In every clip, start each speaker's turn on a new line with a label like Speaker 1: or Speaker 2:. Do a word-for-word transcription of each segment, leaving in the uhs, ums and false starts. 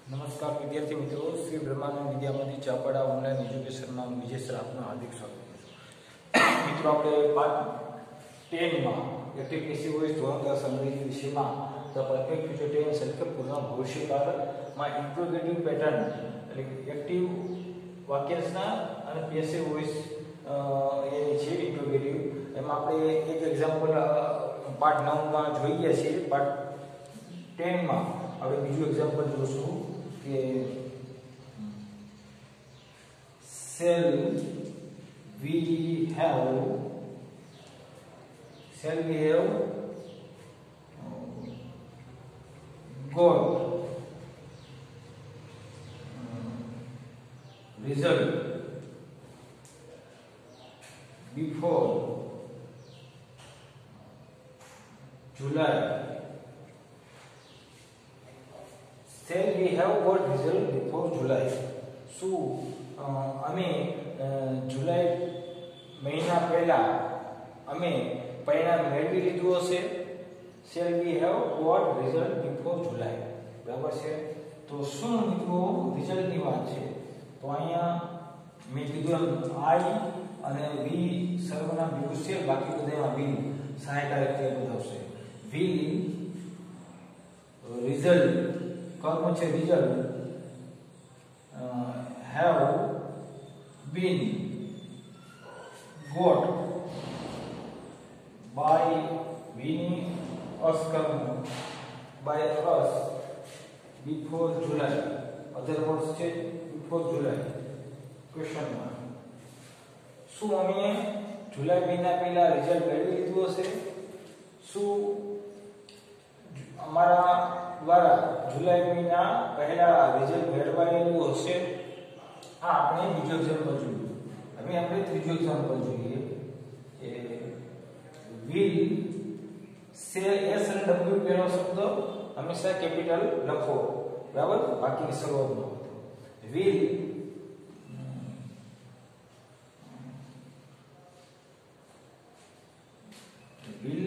Speaker 1: नमस्कार विद्यार्थी मित्रों, श्री ब्रह्मानंद विद्यामंदिर चापड़ा ऑनलाइन एज्युकेशन में હું વિજય સર આપનું હાર્દિક સ્વાગત કરું છું। મિત્રો આપણે પાઠ દસ માં એક્ટિવ પેસિવ વોઇસ ધોરણ દસ અંગ્રેજી વિષયમાં ધ પરફેક્ટ ફ્યુચર ટેન્સ એટલે કે પૂર્ણ ભવિષ્યકાળ માં ઇન્ટ્રોગેટિવ પેટર્ન એટલે કે એક્ટિવ વાક્યાંશના અને પેસિવ વોઇસ એ છે ઇન્ટ્રોગેટિવ એમાં આપણે એક એક્ઝામ્પલ પાઠ નવ માં જોઈ ગયા છીએ। પાઠ દસ માં હવે બીજું એક્ઝામ્પલ જોશું કે shall we have shall we have got result before July? Shall we have got result before July? So, અમે જુલાઈ મહિના પહેલા અમે પરિણામ મેળવી લીધું હશે। Shall we have got result before July? બરાબર છે। તો શું મિત્રો રિઝલ્ટની વાત છે? તો અહીંયા મેં કીધું એમ આઈ અને વી સર્વનામ ભેગું છે, બાકી બધામાં વિલ સહાયકારક ક્રિયા બતાવશે। વિલ રિઝલ્ટ કર્મ છે result have been got by winning us कर्म by us before July. Other words છે before July. Question mark. શું અમે જુલાઈ મહિના પહેલા રિઝલ્ટ મેળવી લીધું હશે? શું અમારા દ્વારા જુલાઈ મહિના પહેલા રિઝલ્ટ મેળવાયેલું હશે? हाँ, આપણે બીજો એક્ઝામ્પલ જોઈએ। હવે આપણે ત્રીજો એક્ઝામ્પલ જોઈએ કે will shall s અને w પહેલો શબ્દ હંમેશા કેપિટલ લખો, બરાબર? બાકીની શરૂઆતમાં will will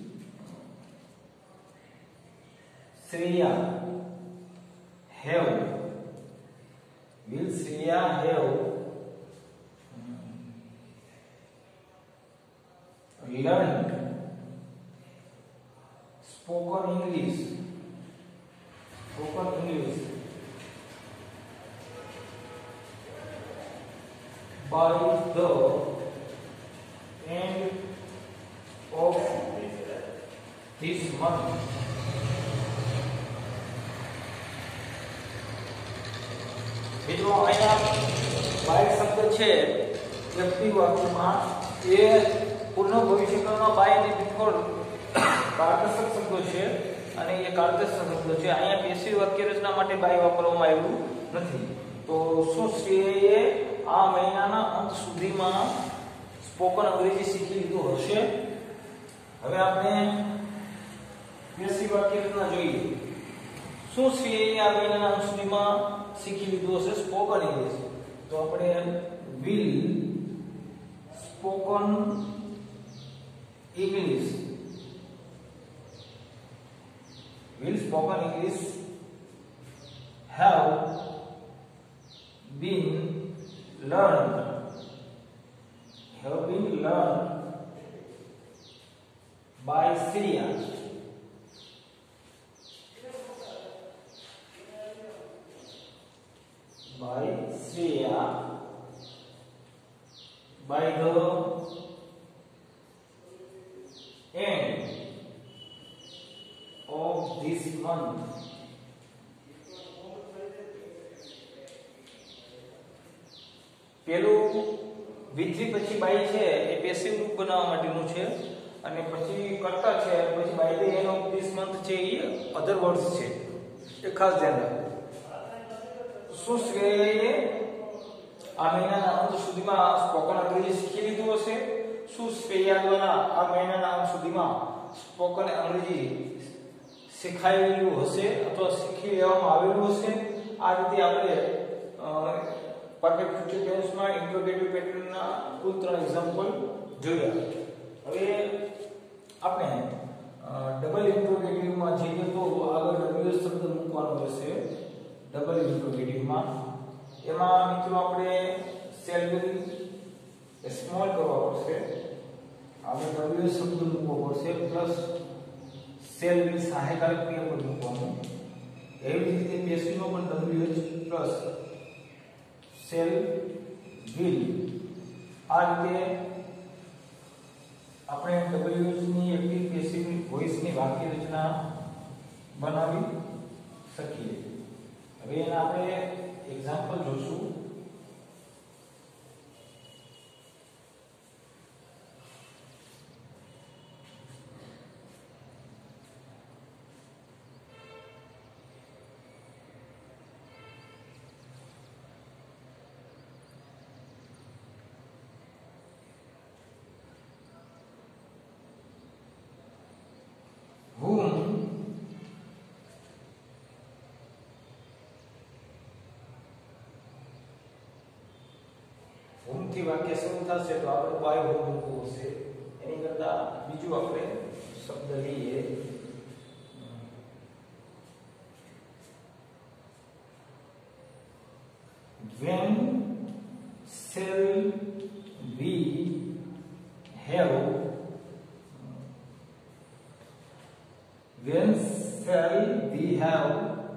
Speaker 1: Shreya have will Shreya have learned spoken English spoken English by the end of this month? મિત્રો અહીંયા બાય શબ્દ છે વ્યક્તિ વાક્યમાં એ પૂર્ણ ભવિષ્યકાળમાં બાય ને બિફોર કારકસક શબ્દો છે અને એ કારકસક શબ્દો છે। અહીંયા પેસિવ વાક્ય રચના માટે બાય વાપરવામાં આવ્યું નથી। તો શું શ્રેયે આ મહિનાના અંત સુધીમાં સ્પોકન અંગ્રેજી શીખી લીધું હશે? હવે આપણે પેસિવ વાક્ય રચના જોઈએ। શું શ્રેયે આ મહિનાના અંત સુધીમાં सीखी लीधुं हशे स्पोकन इंग्लिश? तो अपने will spoken English will spoken English have been learned have been learned by Shreya by Shreya by the end of this month. પેલું વિધ્રી પછી બાય છે એ પેસિવ રૂપ બનાવવા માટેનું છે અને પછી કર્તા છે પછી by the end of this month છે એ અધર વર્ડ્સ છે, એ ખાસ ધ્યાન રાખો। શું શ્રેયે આ મહિનાના અંત સુધીમાં સ્પોકન અંગ્રેજી શીખી લીધું હશે? શું શ્રેયા દ્વારા આ મહિનાના અંત સુધીમાં સ્પોકન અંગ્રેજી શીખાયેલું હશે અથવા શીખી લેવામાં આવેલું હશે? આ રીતે આપણે પરફેક્ટ ફ્યુચર ટેન્સમાં ઇન્ટ્રોગેટિવ પેટર્નના કુલ ત્રણ એક્ઝામ્પલ જોયા। હવે આપણે ડબલ ઇન્ટ્રોગેટિવમાં જઈએ તો આગળ ડબલ શબ્દ મૂકવાનો રહેશે। ડબલ ઇન્ટરોગેટિવમાં એમાં મિત્રો આપણે સેલ વિલ સ્મોલ કરવા પડશે, આપણે ડબલ્યુ શબ્દ મૂકવો પડશે પ્લસ સેલ વિલ સહાયકારક ક્રિયાપદ મૂકવાનું. એવી જ રીતે પેશીનો પણ ડબલ્યુએચ પ્લસ સેલ વિલ આ રીતે આપણે ડબલ્યુએચ ની એક્ટિવ પેસિવ વોઇસની વાક્ય રચના બનાવી શકીએ. હવે એના આપણે એક્ઝામ્પલ જોશું. whom whom થી વાક્ય શરૂ થશે તો આપણે બાય whom મૂકવું હશે. એની કરતા બીજું આપણે શબ્દ લઈએ when shall we have when shall we have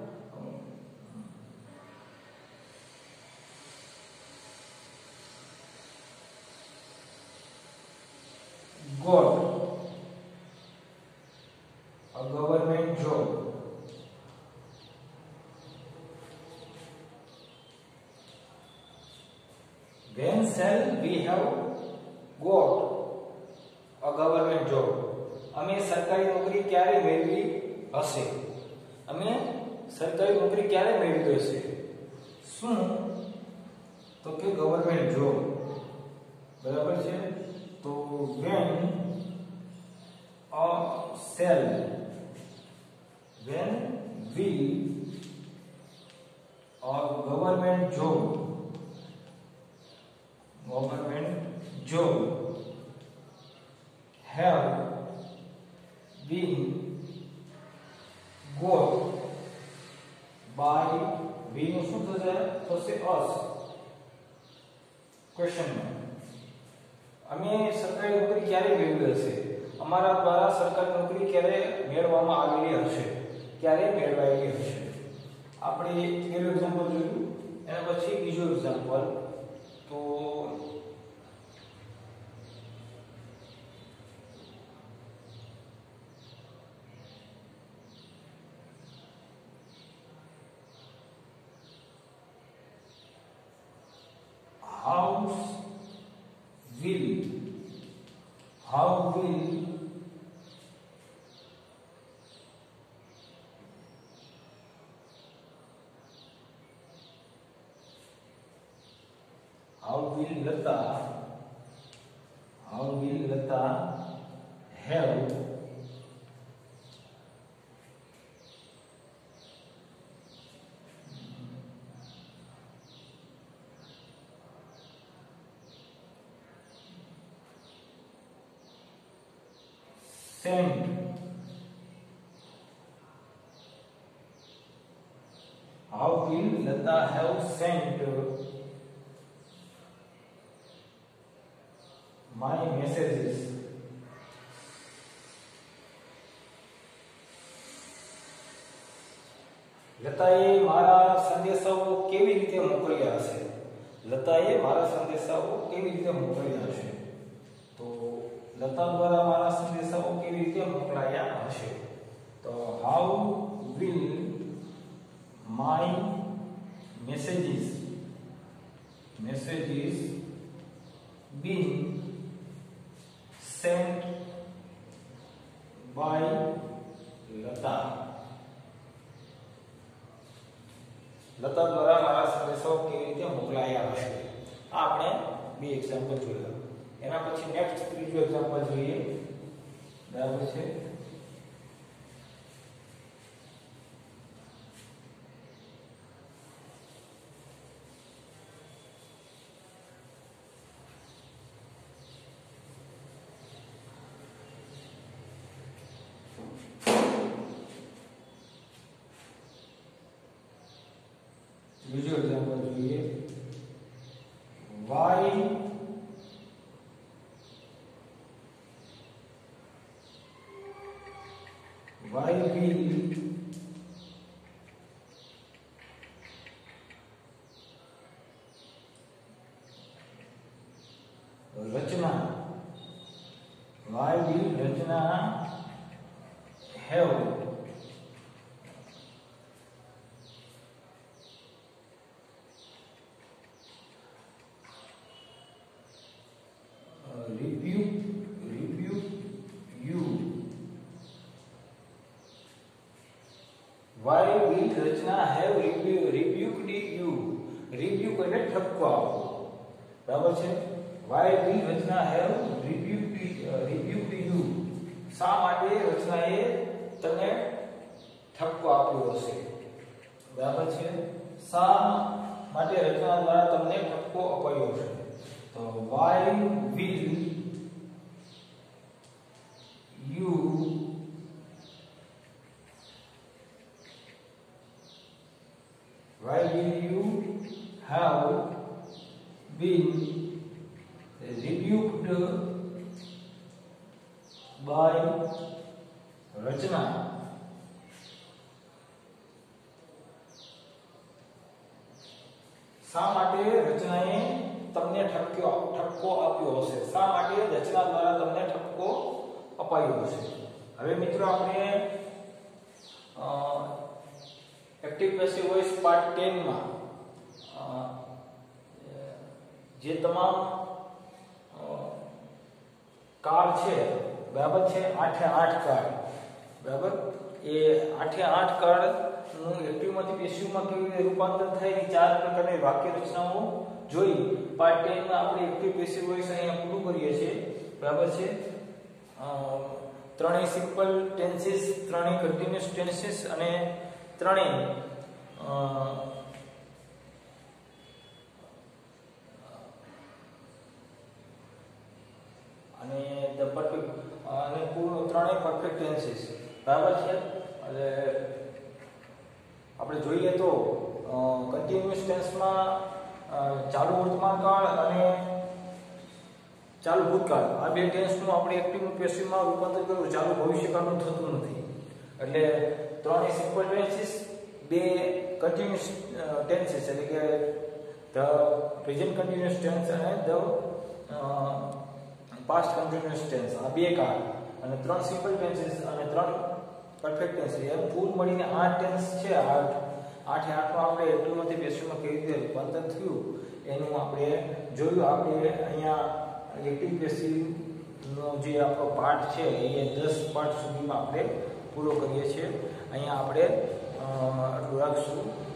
Speaker 1: got a government job. When shall we have got a government job? અમે સરકારી નોકરી ક્યારે મેળવી હશે? અમે સરકારી નોકરી ક્યારે મેળવી હશે? શું? તો કે ગવર્નમેન્ટ જોબ. બરાબર છે. તો when a shall when will a government job government job have been got by we નું શું થશે? થશે us. ક્વેશ્ચન અમે સરકારી નોકરી ક્યારે મેળવી હશે? અમારા દ્વારા સરકારી નોકરી ક્યારે મેળવવામાં આવેલી હશે? ક્યારે મેળવાયેલી હશે? આપણે પહેલું એક્ઝામ્પલ જોયું, એના પછી બીજું એક્ઝામ્પલ. તો how will how will how will Lata how will Lata have sent how will Lata have sent my messages લતાએ મારા સંદેશાઓ કેવી રીતે મોકલ્યા હશે? લતાએ મારા સંદેશાઓ કેવી રીતે મોકલ્યા હશે? તો લતા દ્વારા મારા સંદેશાઓ કેવી રીતે મોકલાયા હશે? તો how will my messages messages been sent by Lata? Lata દ્વારા મારા સંદેશાઓ કેવી રીતે મોકલાયા હશે? આ આપણે બે એક્ઝામ્પલ જોયા. એના પછી નેક્સ્ટ ત્રીજું એક્ઝામ્પલ જોઈએ. બરાબર છે. why will Rachna why will Rachna have rebuke rebuke you why will Rachna have rebu- rebuked you rebuke એટલે ઠપકો આપવો બરાબર છે why will Rachna have rebuked uh, rebuked you શા માટે રચનાએ તને ઠપકો આપ્યો હશે બરાબર છે શા માટે રચના દ્વારા તમને ઠપકો અપાયો હશે તો why will you why will you have been rebuked by રચના શા માટે રચનાએ તમને ઠપકો ઠપકો આપ્યો હશે શા માટે રચના દ્વારા તમને ઠપકો અપાયો હશે હવે મિત્રો આપણે એક્ટિવ પેસિવ વોઇસ પાર્ટ દસ માં જે તમામ કાળ છે બરાબર છે આઠે આઠ કાળ બરાબર એ આઠે આઠ કાળ નું એક્ટિવ માંથી પેસિવ માં કેવી રીતે રૂપાંતર થાય એ ચાર પ્રકારની વાક્ય રચનાઓ જોઈ પાર્ટ દસ માં આપણે એક્ટિવ પેસિવ વોઇસ અહીંયા પૂરું કરીએ છીએ બરાબર છે ત્રણેય સિમ્પલ ટેન્સીસ ત્રણેય કન્ટિન્યુઅસ ટેન્સીસ અને ત્રણેય અને ધ પરફેક્ટ અને પૂર્ણ ત્રણેય પરફેક્ટ ટેન્સીસ બરાબર છે એટલે આપણે જોઈએ તો કન્ટિન્યુઅસ ટેન્સમાં ચાલુ વર્તમાન કાળ અને ચાલુ ભૂતકાળ આ બે ટેન્સનું આપણે એક્ટિવ પેસિવમાં રૂપાંતર કરવું ચાલુ ભવિષ્યકાળનું થતું નથી એટલે ત્રણેય સિમ્પલ ટેન્સીસ બે કન્ટિન્યુઅસ ટેન્સીસ એટલે કે ધ પ્રેઝન્ટ કન્ટિન્યુઅસ ટેન્સ અને ધ પાસ્ટ કન્ટિન્યુઅસ ટેન્સ આ બે કાળ અને ત્રણ સિમ્પલ ટેન્સીસ અને ત્રણ પરફેક્ટ ટેન્સ એમ કુલ મળીને આઠ ટેન્સ છે આઠ આઠે આઠમાં આપણે એક્ટિવમાંથી પેસિવમાં કેવી રીતે રૂપાંતર થયું એનું આપણે જોયું આપણે અહીંયા એક્ટિવ પેસિવનો જે આપણો પાર્ટ છે એ દસ પાર્ટ સુધીમાં આપણે પૂરો કરીએ છીએ અહીંયા આપણે આટલું રાખશું